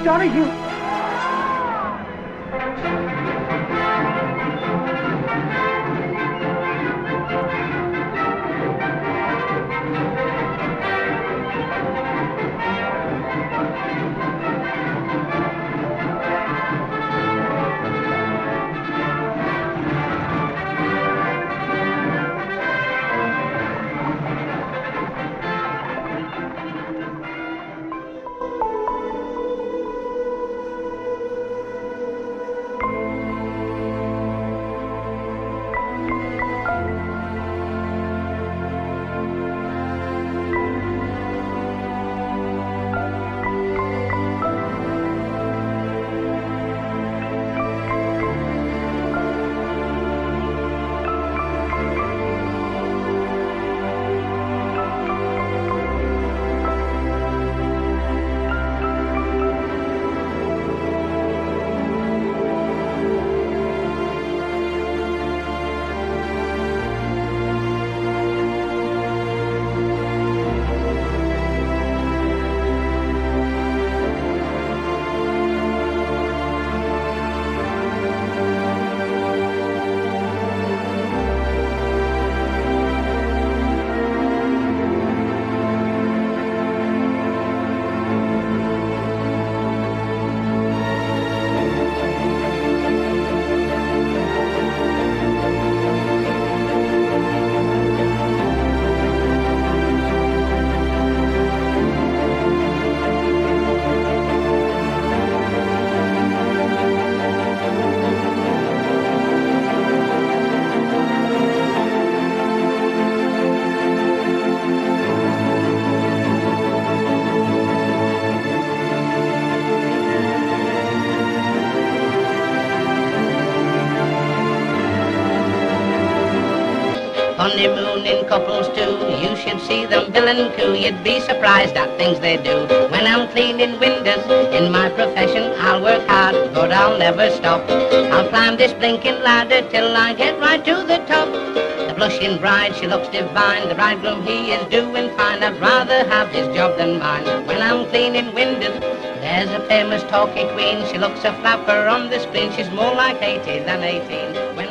Donoghue. Honeymooning couples too, you should see them bill and coo. You'd be surprised at things they do. When I'm cleaning windows in my profession, I'll work hard, but I'll never stop. I'll climb this blinking ladder till I get right to the top. The blushing bride, she looks divine. The bridegroom, he is doing fine. I'd rather have his job than mine. When I'm cleaning windows, there's a famous talky queen. She looks a flapper on the screen. She's more like 80 than 18. When